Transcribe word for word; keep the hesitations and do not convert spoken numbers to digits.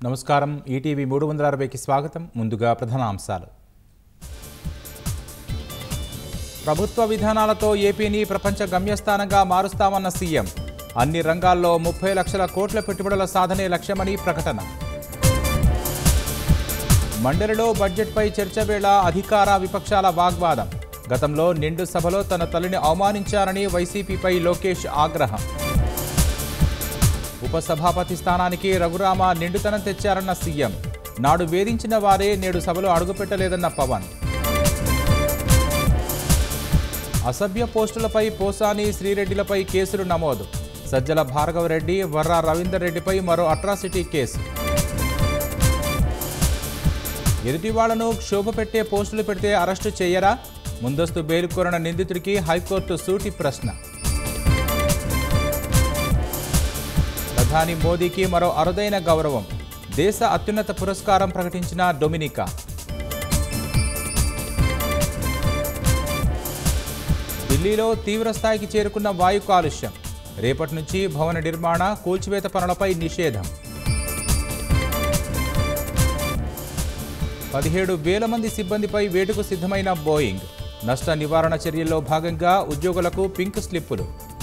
నమస్కారం ఈటీవీ మూడు వందల అరవైకి స్వాగతం. ముందుగా ప్రధాన అంశాలు. ప్రభుత్వ విధానాలతో ఏపీని ప్రపంచ గమ్యస్థానంగా మారుస్తామన్న సీఎం. అన్ని రంగాల్లో ముప్పై లక్షల కోట్ల పెట్టుబడుల సాధనే లక్ష్యమని ప్రకటన. మండలిలో బడ్జెట్పై చర్చ వేళ అధికార విపక్షాల వాగ్వాదం. గతంలో నిండు సభలో తన తల్లిని అవమానించారని వైసీపీపై లోకేష్ ఆగ్రహం. ఉపసభాపతి స్థానానికి రఘురామ నిండుతనం తెచ్చారన్న సీఎం. నాడు వేధించిన వారే నేడు సభలో అడుగుపెట్టలేదన్న పవన్. అసభ్య పోస్టులపై పోసాని శ్రీరెడ్డిలపై కేసులు నమోదు. సజ్జల భార్గవరెడ్డి, వర్రా రవీందర్ రెడ్డిపై మరో అట్రాసిటీ కేసు. ఎదుటివాళ్లను క్షోభ పెట్టే పోస్టులు పెడితే అరెస్టు చేయరా? ముందస్తు బెయిల్ కోరిన నిందితుడికి హైకోర్టు సూటి ప్రశ్న. ప్రధాని మోదీకి మరో అరుదైన గౌరవం. దేశ అత్యున్నత పురస్కారం ప్రకటించిన డొమినికా. ఢిల్లీలో తీవ్ర స్థాయికి చేరుకున్న వాయు కాలుష్యం. రేపటి నుంచి భవన నిర్మాణ, కూల్చివేత పనులపై నిషేధం. పదిహేడు వేల మంది సిబ్బందిపై వేటుకు సిద్ధమైన బోయింగ్. నష్ట నివారణ చర్యల్లో భాగంగా ఉద్యోగులకు పింక్ స్లిప్పులు.